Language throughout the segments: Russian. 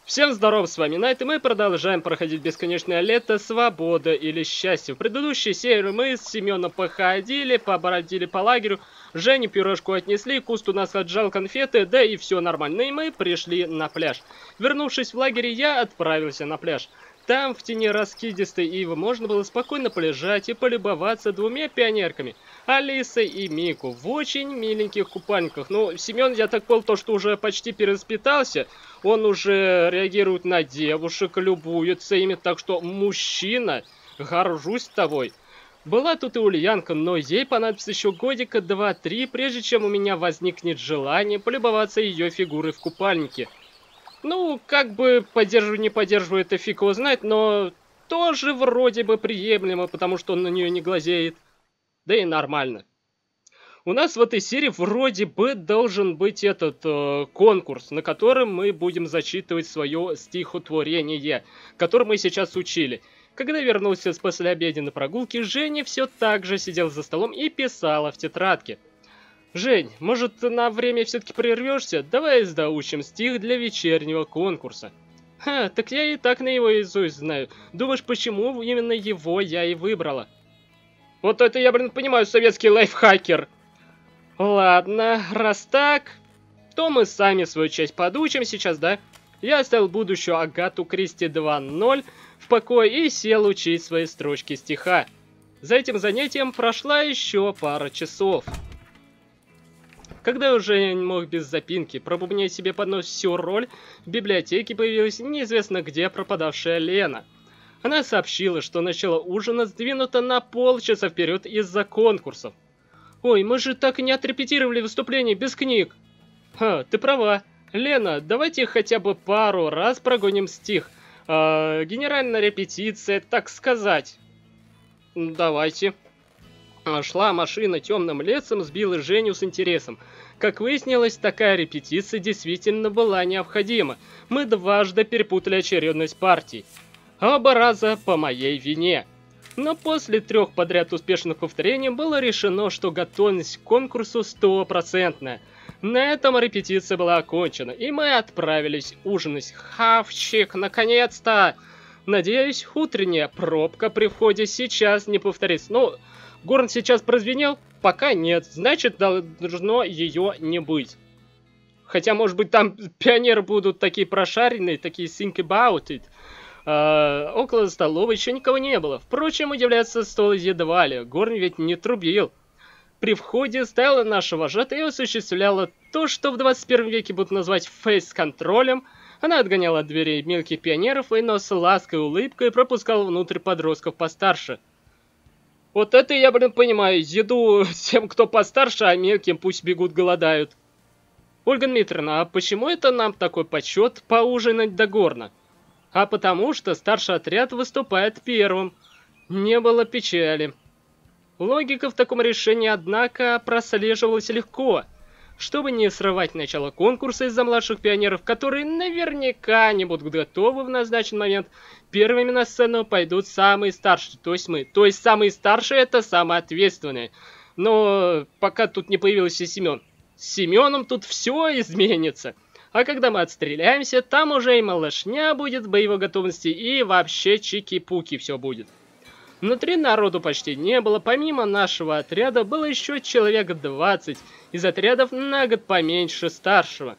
Всем здоров, с вами Найт, и мы продолжаем проходить бесконечное лето, свобода или счастье. В предыдущей серии мы с Семеном походили, побродили по лагерю, Жене пюрешку отнесли, Куст у нас отжал конфеты, да и все нормально, и мы пришли на пляж. Вернувшись в лагерь, я отправился на пляж. Там, в тени раскидистой ивы, можно было спокойно полежать и полюбоваться двумя пионерками, Алисой и Мику, в очень миленьких купальниках. Ну, Семен, я так понял, то, что уже почти перевоспитался, он уже реагирует на девушек, любуется ими, так что мужчина, горжусь тобой. Была тут и Ульянка, но ей понадобится еще годика 2-3, прежде чем у меня возникнет желание полюбоваться ее фигурой в купальнике. Ну, как бы поддерживаю, не поддерживаю, это фиг его знает, но тоже вроде бы приемлемо, потому что он на нее не глазеет. Да и нормально. У нас в этой серии вроде бы должен быть этот конкурс, на котором мы будем зачитывать свое стихотворение, которое мы сейчас учили. Когда вернулся с послеобеденной прогулки, Женя все так же сидел за столом и писала в тетрадке. Жень, может, на время все-таки прервешься? Давай доучим стих для вечернего конкурса. Ха, так я и так на его изусть знаю. Думаешь, почему именно его я и выбрала? Вот это я, понимаю, советский лайфхакер. Ладно, раз так, то мы сами свою часть подучим сейчас, да? Я оставил будущую Агату Кристи 2.0 в покое и сел учить свои строчки стиха. За этим занятием прошла еще пара часов. Когда я уже не мог без запинки пробубнять себе под нос всю роль, в библиотеке появилась неизвестно где пропадавшая Лена. Она сообщила, что начало ужина сдвинуто на полчаса вперед из-за конкурсов. «Ой, мы же так и не отрепетировали выступление без книг!» «Ха, ты права. Лена, давайте хотя бы пару раз прогоним стих. Генеральная репетиция, так сказать». «Давайте». Шла машина темным лесом, сбила Женю с интересом. Как выяснилось, такая репетиция действительно была необходима. Мы дважды перепутали очередность партий. Оба раза по моей вине. Но после 3 подряд успешных повторений было решено, что готовность к конкурсу 100%. На этом репетиция была окончена, и мы отправились ужинать. Хавчик, наконец-то! Надеюсь, утренняя пробка при входе сейчас не повторится. Ну, горн сейчас прозвенел? Пока нет, значит, должно ее не быть. Хотя, может быть, там пионеры будут такие прошаренные, такие think about it. Около столовой еще никого не было. Впрочем, удивляться стоило едва ли. Горн ведь не трубил. При входе стояла наша вожатая и осуществляла то, что в 21 веке будут назвать фейс-контролем. Она отгоняла от дверей мелких пионеров и, но с лаской и улыбкой пропускала внутрь подростков постарше. Вот это я, понимаю, еду тем, кто постарше, а мелким пусть бегут голодают. Ольга Дмитриевна, а почему это нам такой почет поужинать до горна? А потому что старший отряд выступает первым. Не было печали. Логика в таком решении, однако, прослеживалась легко. Чтобы не срывать начало конкурса из-за младших пионеров, которые наверняка не будут готовы в назначенный момент, первыми на сцену пойдут самые старшие, то есть мы. То есть самые старшие — это самые ответственные. Но пока тут не появился Семен. С Семеном тут все изменится. А когда мы отстреляемся, там уже и малышня будет в боевой готовности, и вообще чики-пуки все будет. Внутри народу почти не было, помимо нашего отряда было еще человек 20 из отрядов на год поменьше старшего.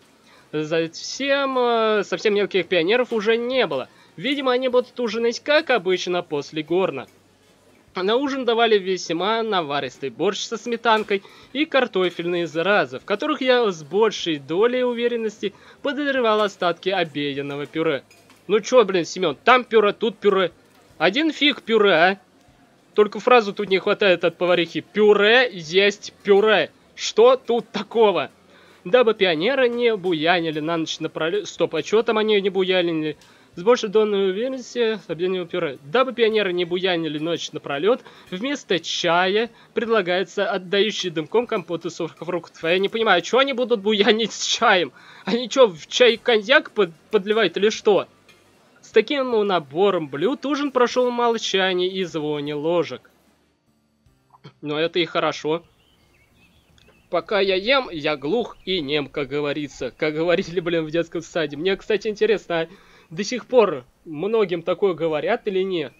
Совсем мелких пионеров уже не было. Видимо, они будут ужинать, как обычно, после горна. На ужин давали весьма наваристый борщ со сметанкой и картофельные заразы, в которых я с большей долей уверенности подозревал остатки обеденного пюре. Ну чё, Семен, там пюре, тут пюре. Один фиг пюре, а? Только фразу тут не хватает от поварихи. Пюре есть пюре. Что тут такого? Дабы пионеры не буянили на ночь напролёт... Стоп, а чё там они не буянили? С большей долей уверенности обеденного пюре. Дабы пионеры не буянили ночь напролёт, вместо чая предлагается отдающий дымком компот из фруктов. Я не понимаю, что они будут буянить с чаем? Они что, в чай коньяк подливают или что? С таким набором блюд ужин прошел в молчании и звоне ложек. Но это и хорошо. Пока я ем, я глух и нем, как говорится. Как говорили, в детском саде. Мне, кстати, интересно, до сих пор многим такое говорят или нет?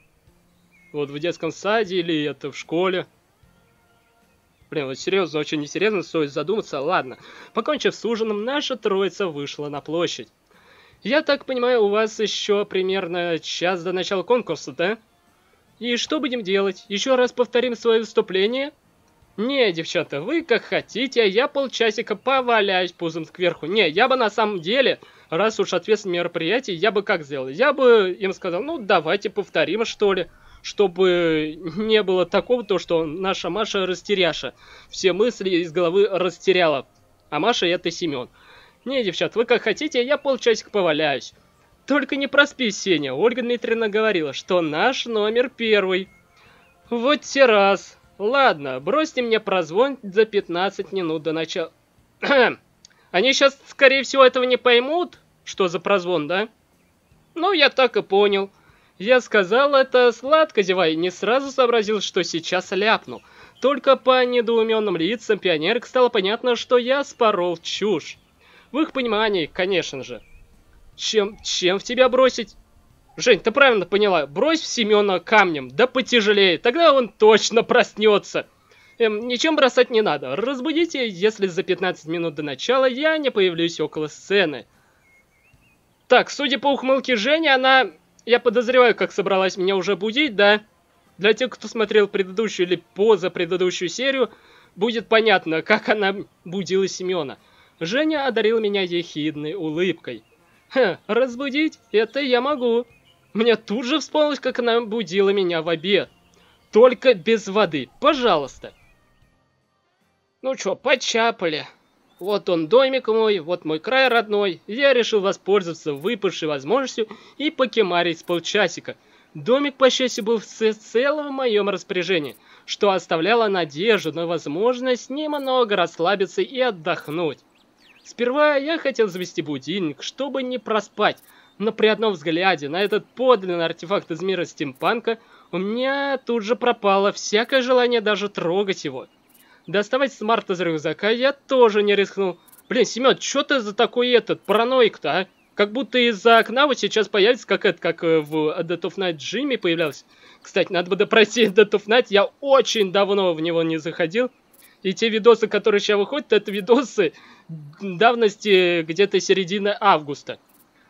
Вот в детском саде или это в школе? Блин, вот серьезно, очень несерьезно, стоит задуматься. Ладно, покончив с ужином, наша троица вышла на площадь. Я так понимаю, у вас еще примерно час до начала конкурса, да? И что будем делать? Еще раз повторим свое выступление? Не, девчата, вы как хотите, а я полчасика поваляюсь пузом кверху. Не, я бы на самом деле, раз уж ответственное мероприятие, я бы как сделал? Я бы им сказал, ну давайте повторим, что ли. Чтобы не было такого, то что наша Маша растеряша. Все мысли из головы растеряла. А Маша это Семен. Не, девчат, вы как хотите, я полчасика поваляюсь. Только не проспи, Сеня. Ольга Дмитриевна говорила, что наш номер 1. Вот те раз. Ладно, бросьте мне прозвон за 15 минут до начала. Они сейчас, скорее всего, этого не поймут, что за прозвон, да? Ну, я так и понял. Я сказал это сладко зевая, не сразу сообразил, что сейчас ляпну. Только по недоуменным лицам пионерок стало понятно, что я спорол чушь. В их понимании, конечно же. Чем в тебя бросить? Жень, ты правильно поняла. Брось в Семена камнем, да потяжелее. Тогда он точно проснется. Ничем бросать не надо. Разбудите, если за 15 минут до начала я не появлюсь около сцены. Так, судя по ухмылке Жени, она... Я подозреваю, как собралась меня уже будить, да? Для тех, кто смотрел предыдущую или позапредыдущую серию, будет понятно, как она будила Семена. Женя одарил меня ехидной улыбкой. Разбудить? Это я могу. Мне тут же вспомнилось, как она будила меня в обед. Только без воды, пожалуйста. Ну чё, почапали. Вот он домик мой, вот мой край родной. Я решил воспользоваться выпавшей возможностью и покемарить с полчасика. Домик, по счастью, был всецело в моем распоряжении, что оставляло надежду на возможность немного расслабиться и отдохнуть. Сперва я хотел завести будильник, чтобы не проспать, но при одном взгляде на этот подлинный артефакт из мира стимпанка у меня тут же пропало всякое желание даже трогать его. Доставать смарт из рюкзака я тоже не рискнул. Блин, Семен, что ты за такой параноик-то, а? Как будто из-за окна вот сейчас появится, как в Dead of Night Джимми появлялся. Кстати, надо бы допросить Dead of Night, я очень давно в него не заходил. И те видосы, которые сейчас выходят, это видосы давности где-то середины августа.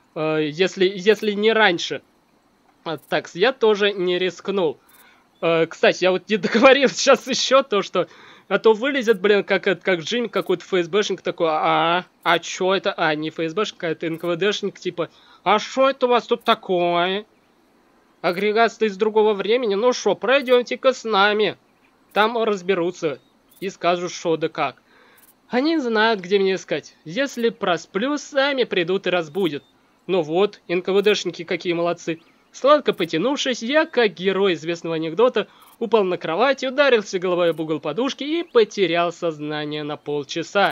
Если не раньше. Так, я тоже не рискнул. Кстати, я вот не договорил сейчас еще то, что... А то вылезет, блин, как Джимми, какой-то ФСБшник такой, а чё это? А, не ФСБшник, а это НКВДшник, типа, а шо это у вас тут такое? Агрегат из другого времени? Ну шо, пройдемте-ка с нами. Там разберутся и скажут, шо да как. Они знают, где меня искать. Если просплю, сами придут и разбудят. Ну вот, НКВДшники какие молодцы. Сладко потянувшись, я, как герой известного анекдота, упал на кровать, ударился головой об угол подушки и потерял сознание на полчаса.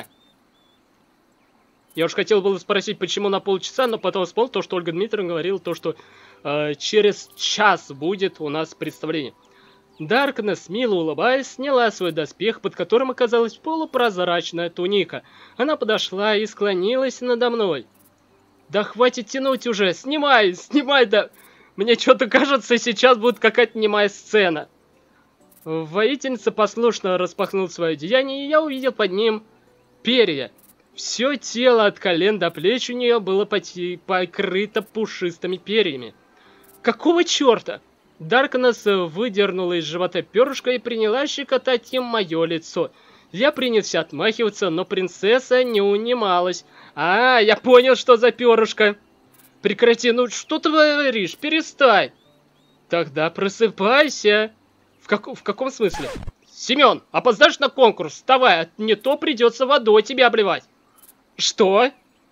Я уж хотел было спросить, почему на полчаса, но потом вспомнил то, что Ольга Дмитриевна говорила, то, что через час будет у нас представление. Даркнесс, мило улыбаясь, сняла свой доспех, под которым оказалась полупрозрачная туника. Она подошла и склонилась надо мной. Да хватит тянуть уже, снимай, да... Мне что-то кажется, сейчас будет какая-то немая сцена. Воительница послушно распахнула свое одеяние, и я увидел под ним перья. Все тело от колен до плеч у нее было покрыто пушистыми перьями. Какого черта? Даркнесс выдернула из живота перышко и принялась щекотать им мое лицо. Я принялся отмахиваться, но принцесса не унималась. А, я понял, что за перышко. Прекрати, ну что ты говоришь? Перестань. Тогда просыпайся. В каком смысле? Семен, опоздаешь на конкурс? Вставай, а не то придется водой тебя обливать. Что?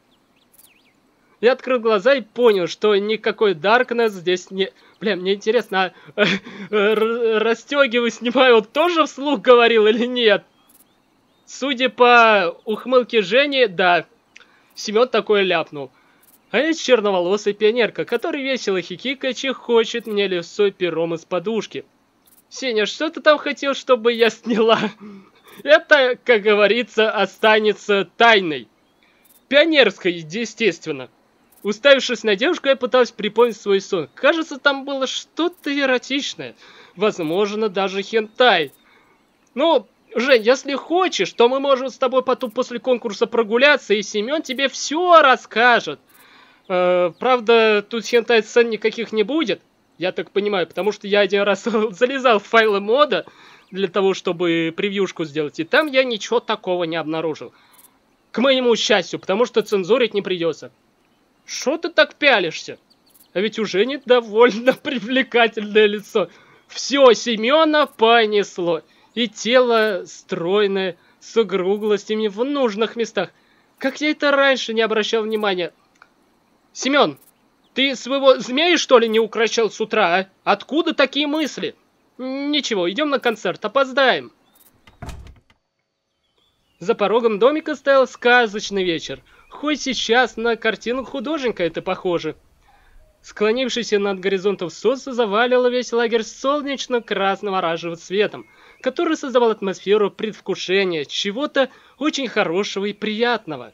Я открыл глаза и понял, что никакой Даркнесс здесь не... Бля, мне интересно, расстегиваю, снимаю, он тоже вслух говорил или нет? Судя по ухмылке Жени, да, Семен такое ляпнул. А это черноволосая пионерка, который весело хихикая чехочет мне лицо пером из подушки. Сеня, что ты там хотел, чтобы я сняла? Это, как говорится, останется тайной. Пионерской, естественно. Уставившись на девушку, я пытался припомнить свой сон. Кажется, там было что-то эротичное. Возможно, даже хентай. Ну, Жень, если хочешь, то мы можем с тобой потом после конкурса прогуляться, и Семен тебе все расскажет. Правда, тут хентай-сцен никаких не будет, я так понимаю, потому что я один раз залезал в файлы мода для того, чтобы превьюшку сделать, и там я ничего такого не обнаружил. К моему счастью, потому что цензурить не придется. Шо ты так пялишься? А ведь уже не довольно привлекательное лицо. Все, Семена понесло. И тело стройное, с округлостями в нужных местах. Как я это раньше не обращал внимания. Семен, ты своего змея, что ли, не укращал с утра, а? Откуда такие мысли? Ничего, идем на концерт, опоздаем. За порогом домика стоял сказочный вечер. Хоть сейчас на картину художника это похоже. Склонившийся над горизонтом солнце завалило весь лагерь солнечно-красным оранжевым цветом, который создавал атмосферу предвкушения чего-то очень хорошего и приятного.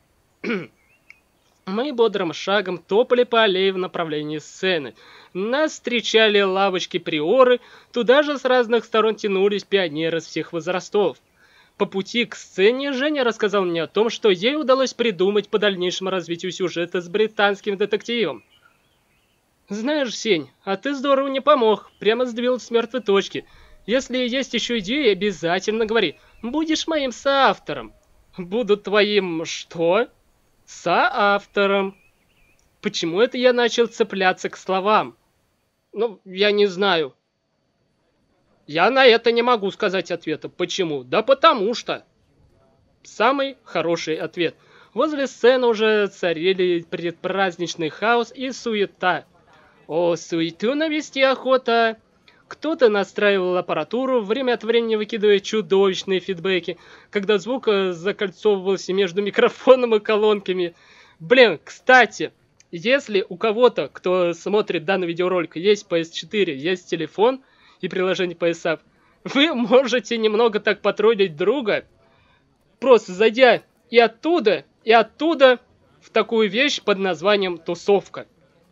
Мы бодрым шагом топали по аллее в направлении сцены. Нас встречали лавочки-приоры, туда же с разных сторон тянулись пионеры всех возрастов. По пути к сцене Женя рассказал мне о том, что ей удалось придумать по дальнейшему развитию сюжета с британским детективом. Знаешь, Сень, а ты здорово не помог, прямо сдвинул с мертвой точки. Если есть еще идеи, обязательно говори. Будешь моим соавтором. Буду твоим что? Соавтором. Почему это я начал цепляться к словам? Ну, я не знаю. Я на это не могу сказать ответа. Почему? Да потому что. Самый хороший ответ. Возле сцены уже царили предпраздничный хаос и суета. О, суету навести охота. Кто-то настраивал аппаратуру, время от времени выкидывая чудовищные фидбэки, когда звук закольцовывался между микрофоном и колонками. Блин, кстати, если у кого-то, кто смотрит данный видеоролик, есть PS4, есть телефон и приложение PS App, вы можете немного так потроллить друга, просто зайдя и оттуда в такую вещь под названием тусовка.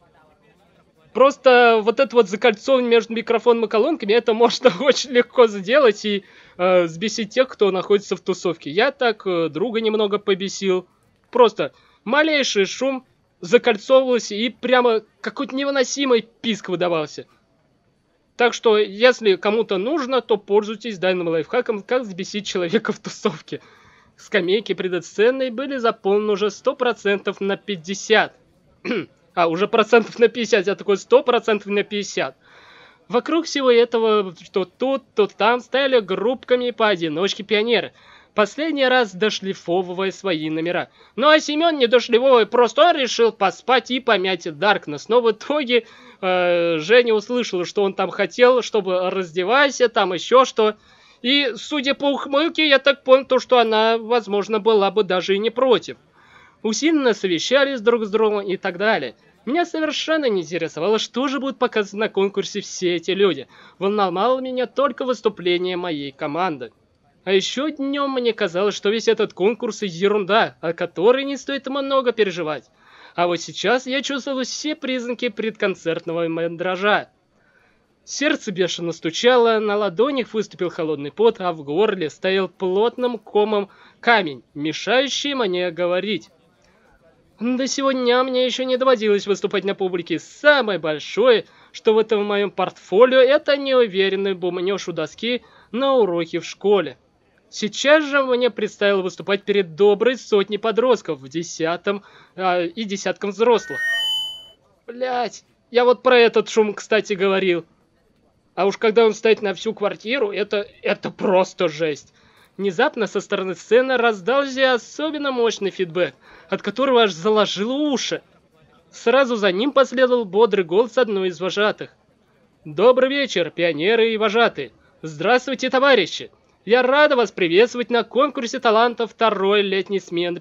Просто вот это вот закольцовывание между микрофоном и колонками, это можно очень легко сделать и взбесить тех, кто находится в тусовке. Я так друга немного побесил. Просто малейший шум закольцовывался и прямо какой-то невыносимый писк выдавался. Так что, если кому-то нужно, то пользуйтесь данным лайфхаком, как взбесить человека в тусовке. Скамейки перед сценой были заполнены уже 100% на 50%. Уже процентов на 50, я такой 100% на 50. Вокруг всего этого, что тут, то там, стояли группками поодиночке пионеры. Последний раз дошлифовывая свои номера. Ну а Семен не дошлифовывая, просто решил поспать и помять Даркнесс. Но в итоге Женя услышала, что он там хотел, чтобы раздевайся, там еще что. И, судя по ухмылке, я так понял, то, что она, возможно, была бы даже и не против. Усиленно совещались друг с другом и так далее. Меня совершенно не интересовало, что же будут показывать на конкурсе все эти люди. Волновало меня только выступление моей команды. А еще днем мне казалось, что весь этот конкурс ерунда, о которой не стоит много переживать. А вот сейчас я чувствовал все признаки предконцертного мандража. Сердце бешено стучало, на ладонях выступил холодный пот, а в горле стоял плотным комом камень, мешающий мне говорить. До сегодня мне еще не доводилось выступать на публике. Самое большое, что в этом моем портфолио, это неуверенный бубнёж у доски на уроке в школе. Сейчас же мне предстояло выступать перед доброй сотней подростков в десятком взрослых. Блять, я вот про этот шум, кстати, говорил. А уж когда он стоит на всю квартиру, это просто жесть. Внезапно со стороны сцены раздался особенно мощный фидбэк, от которого аж заложило уши. Сразу за ним последовал бодрый голос одной из вожатых. «Добрый вечер, пионеры и вожатые! Здравствуйте, товарищи! Я рада вас приветствовать на конкурсе талантов второй летней смены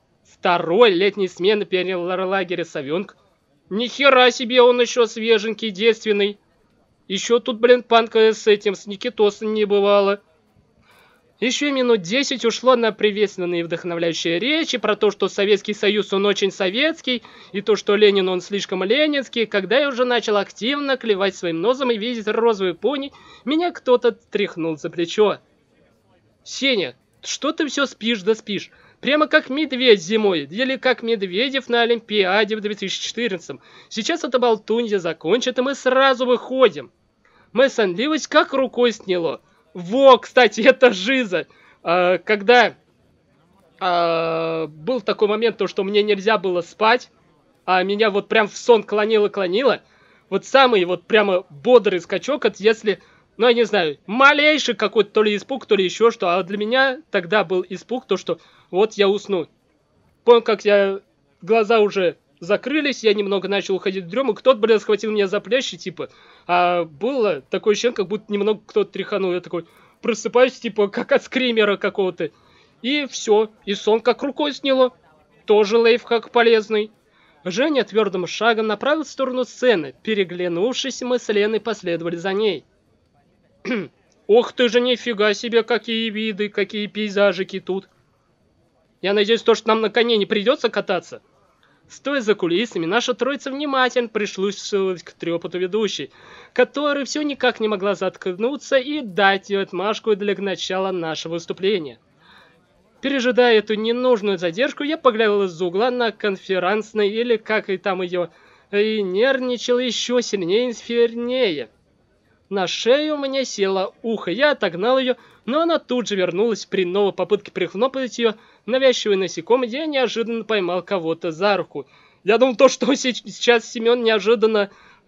пионерлагеря «Совенок». Нихера себе, он еще свеженький, действенный. Еще тут, блин, панка с Никитосом не бывало. Еще минут 10 ушло на приветственные и вдохновляющие речи про то, что Советский Союз, он очень советский, и то, что Ленин, он слишком ленинский. Когда я уже начал активно клевать своим носом и видеть розовый пони, меня кто-то тряхнул за плечо. «Сеня, что ты все спишь да спишь? Прямо как медведь зимой, или как Медведев на Олимпиаде в 2014. Сейчас эта болтунья закончит, и мы сразу выходим». Моя сонливость как рукой сняло. Во, кстати, это жиза. Когда был такой момент, то, что мне нельзя было спать, а меня вот прям в сон клонило. Вот самый вот прямо бодрый скачок, это если, ну я не знаю, малейший какой-то то ли испуг, то ли еще что. А для меня тогда был испуг, то что вот я усну. Помню, как глаза уже закрылись, я немного начал уходить в дрему, кто-то, блин, схватил меня за плечи, типа, а было такое ощущение, как будто немного кто-то тряханул, я такой просыпаюсь, типа, как от скримера какого-то, и все, и сон как рукой сняло, тоже лайфхак полезный. Женя твердым шагом направил в сторону сцены, переглянувшись, мы с Леной последовали за ней. Ох ты же, нифига себе, какие виды, какие пейзажики тут. Я надеюсь, то, что нам на коне не придется кататься. Стоя за кулисами, наша троица внимательно прислушивалась к трепоту ведущей, которая все никак не могла заткнуться и дать ее отмашку для начала нашего выступления. Пережидая эту ненужную задержку, я поглядел из-за угла на конферансный, или как и там ее, и нервничал еще сильнее и сильнее. На шею у меня село ухо, я отогнал ее, но она тут же вернулась при новой попытке прихлопнуть ее. Навязчивый насекомый, я неожиданно поймал кого-то за руку. Я думал, то, что сейчас Семен неожиданно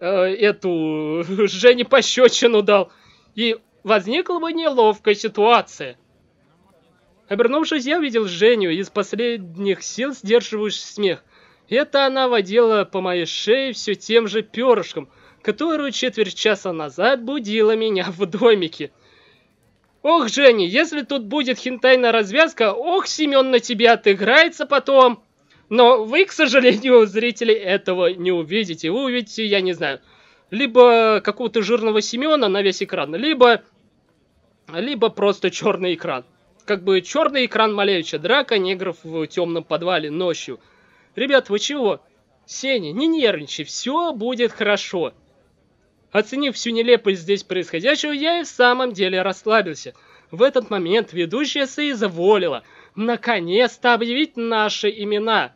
эту Жене пощечину дал. И возникла бы неловкая ситуация. Обернувшись, я увидел Женю, из последних сил сдерживающий смех. Это она водила по моей шее все тем же перышком, которую четверть часа назад будила меня в домике. Ох, Женя, если тут будет хентайная развязка, ох, Семен на тебя отыграется потом. Но вы, к сожалению, зрители, этого не увидите. Вы увидите, я не знаю, либо какого-то жирного Семена на весь экран, либо просто черный экран. Как бы черный экран Малевича, драка негров в темном подвале ночью. Ребят, вы чего? Сеня, не нервничай, все будет хорошо. Оценив всю нелепость здесь происходящего, я и в самом деле расслабился. В этот момент ведущая соизволила наконец-то объявить наши имена.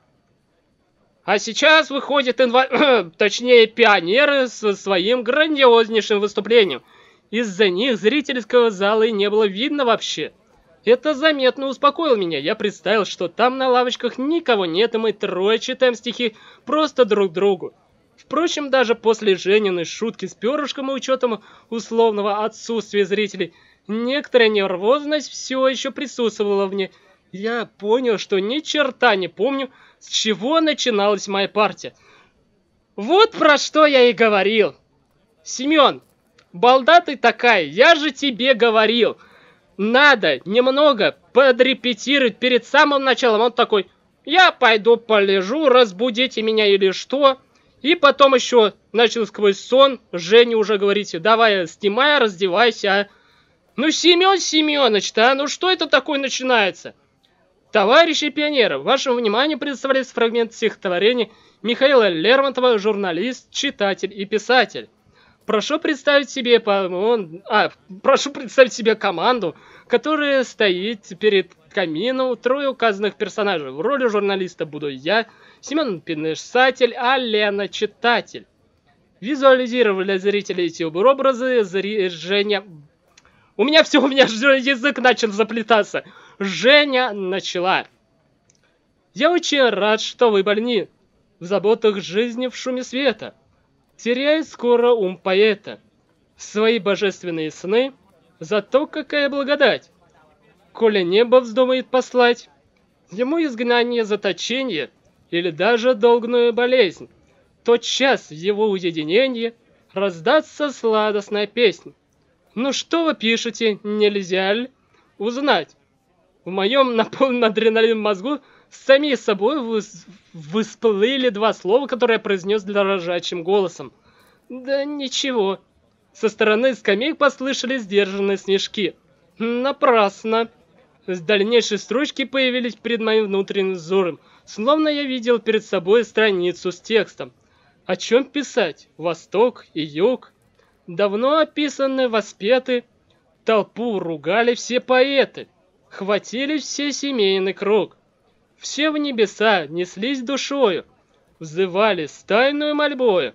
А сейчас выходит точнее пионеры со своим грандиознейшим выступлением. Из-за них зрительского зала и не было видно вообще. Это заметно успокоило меня. Я представил, что там на лавочках никого нет, и мы трое читаем стихи просто друг другу. Впрочем, даже после Жениной шутки с перышком и учетом условного отсутствия зрителей, некоторая нервозность все еще присутствовала в мне. Я понял, что ни черта не помню, с чего начиналась моя партия. Вот про что я и говорил. Семен, балда ты такая, я же тебе говорил. Надо немного подрепетировать перед самым началом. Он такой, я пойду полежу, разбудите меня или что. И потом еще начал сквозь сон Жене уже говорить, давай снимай, раздевайся. Ну, Семен Семенович-то, ну что это такое начинается? Товарищи пионеры, вашему вниманию предоставляется фрагмент стихотворения Михаила Лермонтова, журналист, читатель и писатель. Прошу представить себе команду, которая стоит перед камином, трое указанных персонажей. В роли журналиста буду я, Семен писатель, а Лена читатель. Визуализировали для зрителей эти образы Женя... У меня язык начал заплетаться. Женя начала. Я очень рад, что вы больны. В заботах жизни, в шуме света. Теряет скоро ум поэта. Свои божественные сны. Зато какая благодать. Коли небо вздумает послать ему изгнание, заточение или даже долгную болезнь, тотчас в его уединении раздастся сладостная песня. Ну что вы пишете, нельзя ли узнать? В моем наполненном адреналином мозгу сами собой всплыли два слова, которые я произнес дрожащим голосом. Да ничего. Со стороны скамеек послышались сдержанные смешки. Напрасно. Дальнейшие строчки появились перед моим внутренним взором, словно я видел перед собой страницу с текстом. О чем писать? Восток и юг. Давно описаны, воспеты, толпу ругали все поэты, хватили все семейный круг. Все в небеса неслись душою, взывали с тайную мольбою.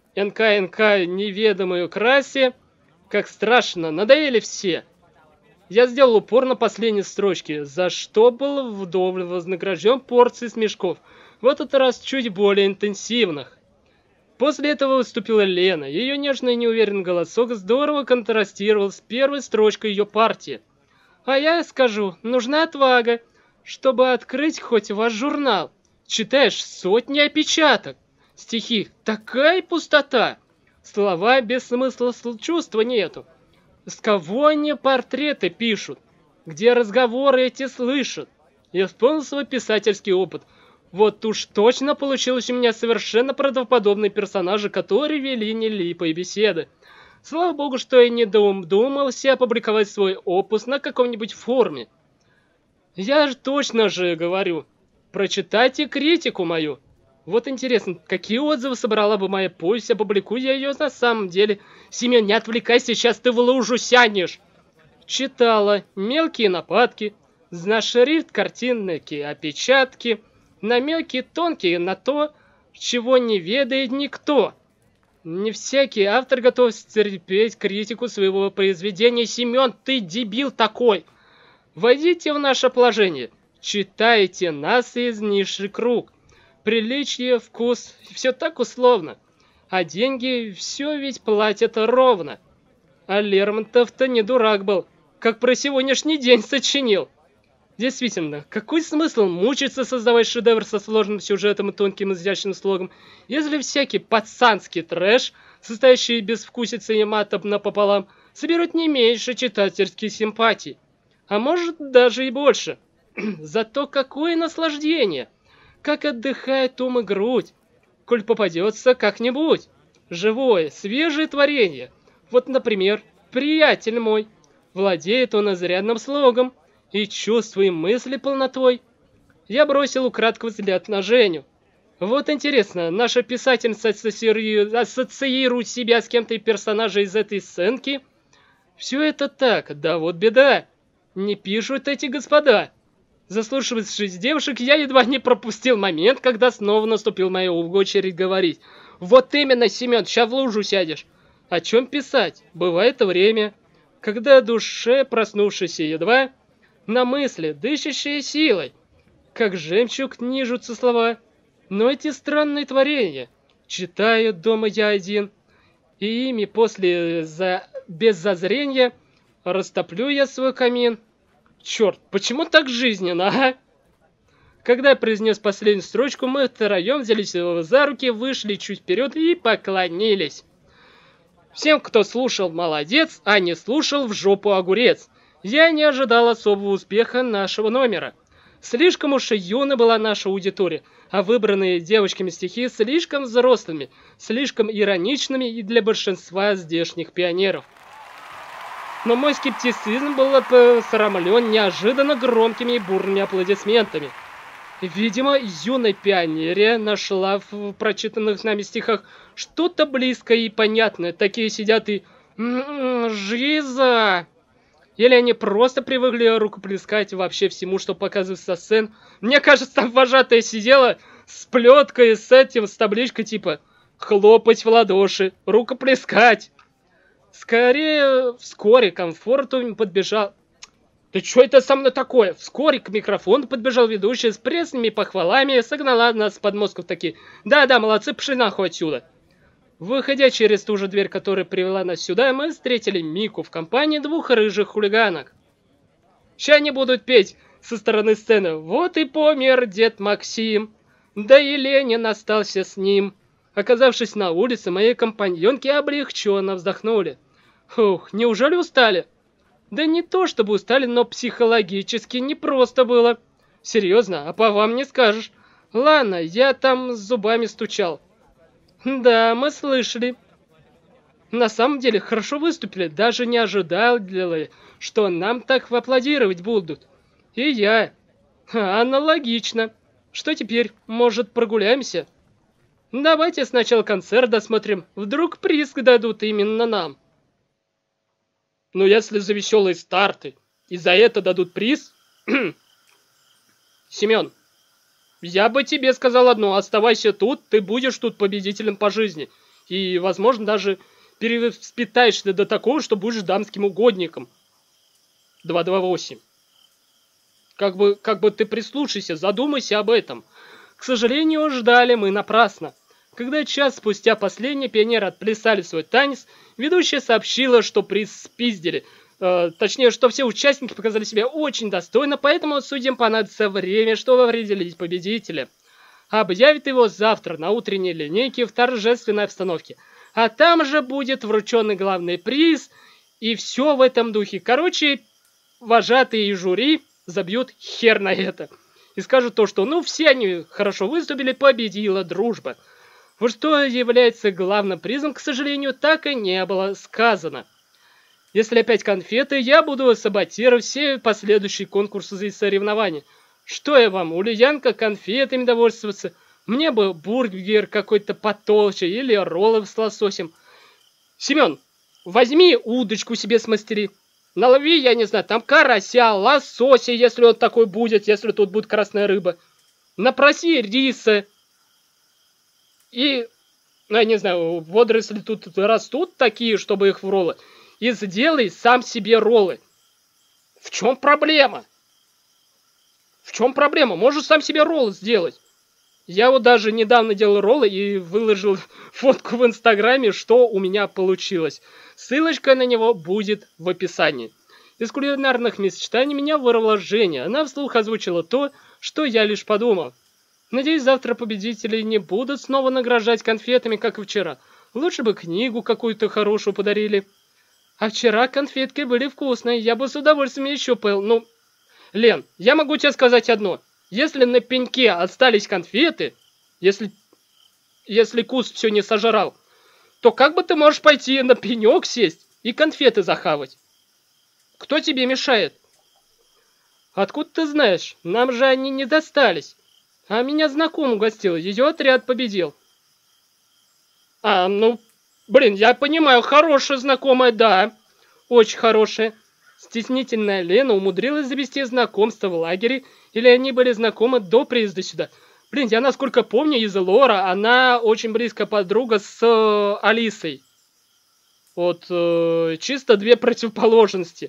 НК неведомую красе, как страшно, надоели все. Я сделал упор на последней строчке, за что был вдоволь вознагражден порцией смешков, в этот раз чуть более интенсивных. После этого выступила Лена. Ее нежный и неуверенный голосок здорово контрастировал с первой строчкой ее партии. А я скажу, нужна отвага, чтобы открыть хоть ваш журнал. Читаешь сотни опечаток. Стихи — такая пустота. Слова без смысла, чувства нету. С кого они портреты пишут? Где разговоры эти слышат? Я вспомнил свой писательский опыт. Вот уж точно получилось у меня совершенно правдоподобные персонажи, которые вели нелепые беседы. Слава богу, что я не думался опубликовать свой опус на каком-нибудь форуме. Я же точно же говорю, прочитайте критику мою. Вот интересно, какие отзывы собрала бы моя повесть, опубликую я ее на самом деле. Семен, не отвлекайся, сейчас ты в лужу сянешь. Читала мелкие нападки, на шрифт картинные опечатки, на мелкие тонкие, на то, чего не ведает никто. Не всякий автор готов стерпеть критику своего произведения. Семен, ты дебил такой. Войдите в наше положение, читайте нас из низший круг. Приличие, вкус, все так условно. А деньги все ведь платят ровно. А Лермонтов-то не дурак был, как про сегодняшний день сочинил. Действительно, какой смысл мучиться создавать шедевр со сложным сюжетом и тонким изящным слогом, если всякий пацанский трэш, состоящий из безвкусицы и матов напополам, соберет не меньше читательских симпатий, а может даже и больше. Зато какое наслаждение! Как отдыхает ум и грудь, коль попадется как-нибудь живое, свежее творение. Вот, например, приятель мой, владеет он изрядным слогом, и чувства и мысли полнотой. Я бросил украдкой взгляд на Женю. Вот интересно, наша писательница ассоциирует себя с кем-то и персонажей из этой сценки? Все это так, да вот беда. Не пишут эти господа. Заслушавшись девушек, я едва не пропустил момент, когда снова наступил моя очередь говорить. Вот именно, Семен, ща в лужу сядешь. О чем писать? Бывает время, когда душе, проснувшейся едва, на мысли, дышащие силой, как жемчуг нижутся слова. Но эти странные творения читаю дома я один, и ими после без зазрения растоплю я свой камин. Черт, почему так жизненно, а? Когда я произнес последнюю строчку, мы втроем взялись его за руки, вышли чуть вперед и поклонились. Всем, кто слушал, молодец, а не слушал, в жопу огурец. Я не ожидал особого успеха нашего номера. Слишком уж юна была наша аудитория, а выбранные девочками стихи слишком взрослыми, слишком ироничными и для большинства здешних пионеров. Но мой скептицизм был посрамлен неожиданно громкими и бурными аплодисментами. Видимо, юная пионерия нашла в прочитанных нами стихах что-то близкое и понятное. Такие сидят и... Жиза! Или они просто привыкли рукоплескать вообще всему, что показывается со сцен. Мне кажется, там вожатая сидела с плеткой, с этим, с табличкой типа «хлопать в ладоши», «рукоплескать». Вскоре к комфорту подбежал... Да что это со мной такое? Вскоре к микрофону подбежал ведущий с пресными похвалами, согнала нас с подмостков такие. Да-да, молодцы, пошли нахуй отсюда. Выходя через ту же дверь, которая привела нас сюда, мы встретили Мику в компании двух рыжих хулиганок. Ща они будут петь со стороны сцены. Вот и помер дед Максим, да и Ленин остался с ним. Оказавшись на улице, мои компаньонки облегченно вздохнули. Фух, неужели устали? Да не то чтобы устали, но психологически непросто было. Серьезно, а по вам не скажешь. Ладно, я там с зубами стучал. Да, мы слышали. На самом деле, хорошо выступили. Даже не ожидали, что нам так аплодировать будут. И я. Аналогично. Что теперь? Может, прогуляемся? Давайте сначала концерт досмотрим. Вдруг приз дадут именно нам. Но если за веселые старты и за это дадут приз... Семен, я бы тебе сказал одно. Оставайся тут, ты будешь тут победителем по жизни. И, возможно, даже перевоспитаешься до такого, что будешь дамским угодником. 228. Как бы ты прислушайся, задумайся об этом. К сожалению, ждали мы напрасно. Когда час спустя последние пионеры отплясали свой танец, ведущая сообщила, что приз спиздили. Точнее, что все участники показали себя очень достойно, поэтому судьям понадобится время, чтобы определить победителя. Объявит его завтра на утренней линейке в торжественной обстановке. А там же будет врученный главный приз, и все в этом духе. Короче, вожатые и жюри забьют хер на это. И скажут то, что ну все они хорошо выступили, победила дружба. Вот что является главным призом, к сожалению, так и не было сказано. Если опять конфеты, я буду саботировать все последующие конкурсы и соревнования. Что я вам, ульянка, конфетами довольствоваться? Мне бы бургер какой-то потолще или роллы с лососем. Семен, возьми удочку себе смастери. Налови, я не знаю, там карася, лосося, если он такой будет, если тут будет красная рыба. Напроси риса. И, ну, я не знаю, водоросли тут растут такие, чтобы их в роллы. И сделай сам себе роллы. В чем проблема? В чем проблема? Можешь сам себе роллы сделать. Я вот даже недавно делал роллы и выложил фотку в Инстаграме, что у меня получилось. Ссылочка на него будет в описании. Из кулинарных мечтаний меня вырвала Женя. Она вслух озвучила то, что я лишь подумал. Надеюсь, завтра победители не будут снова награждать конфетами, как и вчера. Лучше бы книгу какую-то хорошую подарили. А вчера конфетки были вкусные, я бы с удовольствием еще пил. Ну, Лен, я могу тебе сказать одно. Если на пеньке остались конфеты, если куст все не сожрал, то как бы ты можешь пойти на пенек сесть и конфеты захавать? Кто тебе мешает? Откуда ты знаешь? Нам же они не достались. А меня знакомый угостил, ее отряд победил. А, ну, блин, я понимаю, хорошая знакомая, да. Очень хорошая. Стеснительная Лена умудрилась завести знакомство в лагере, или они были знакомы до приезда сюда. Блин, я насколько помню из лора, она очень близкая подруга с Алисой. Вот, чисто две противоположности.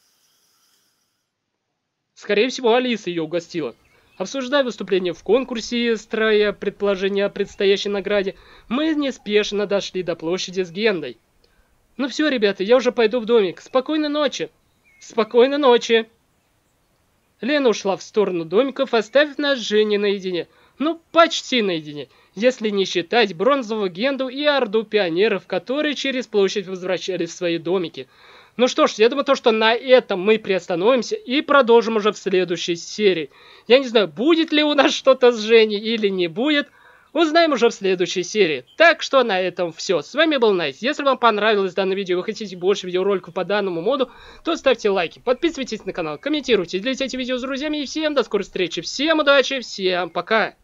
Скорее всего, Алиса ее угостила. Обсуждая выступление в конкурсе, строя предположения о предстоящей награде, мы неспешно дошли до площади с Гендой. Ну все, ребята, я уже пойду в домик. Спокойной ночи. Спокойной ночи. Лена ушла в сторону домиков, оставив нас с Женей наедине. Ну, почти наедине, если не считать бронзового Генду и орду пионеров, которые через площадь возвращались в свои домики. Ну что ж, я думаю, что на этом мы приостановимся и продолжим уже в следующей серии. Я не знаю, будет ли у нас что-то с Женей или не будет. Узнаем уже в следующей серии. Так что на этом все. С вами был Найс. Если вам понравилось данное видео и вы хотите больше видеороликов по данному моду, то ставьте лайки, подписывайтесь на канал, комментируйте, делитесь этим видео с друзьями и всем до скорой встречи. Всем удачи, всем пока.